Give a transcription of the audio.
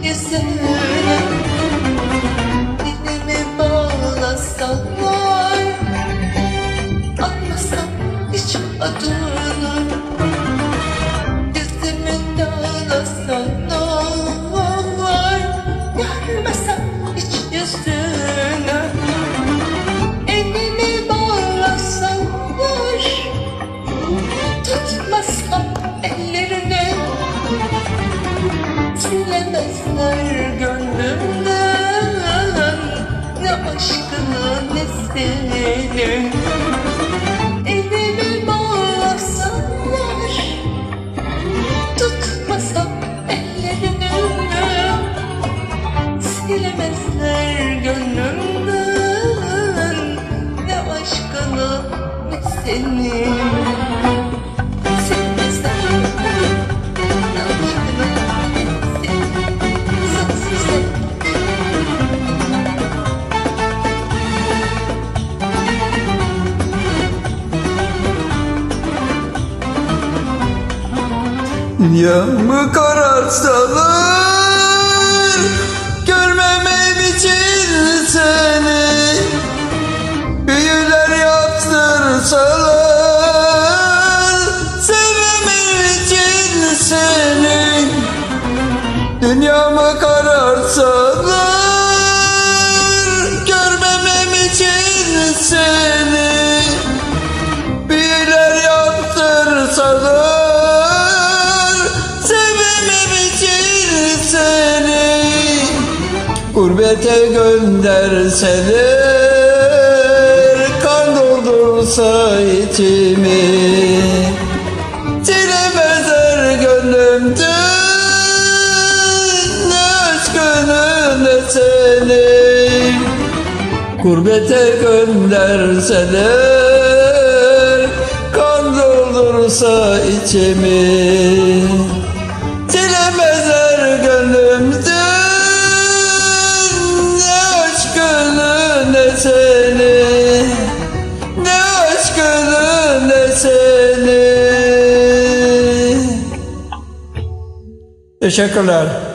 yüzüne. Dilimi bağlasalar, anmasam hiç adını. Dizimi dağlasalar, görmesem hiç yüzüne. Elimi bağlasalar, tutmasam ellerini. Silemezler gönlümden ne aşkını ne seni. Elimi bağlasalar, tutmasam ellerini. Silemezler gönlümden ne aşkını ne seni. Dünyamı karartsalar, görmemem için seni. Büyüler yaptırsalar, sevmemem için seni. Dünyamı karartsalar, görmemem için seni. Büyüler yaptırsalar, gurbete gönderseler, kan doldursa içimi. Silemezler gönlümden ne aşkını ne seni. Gurbete gönderseler, kan doldursa içimi. Silemezler gönlümden ne seni, ne aşkını ne seni. Teşekkürler.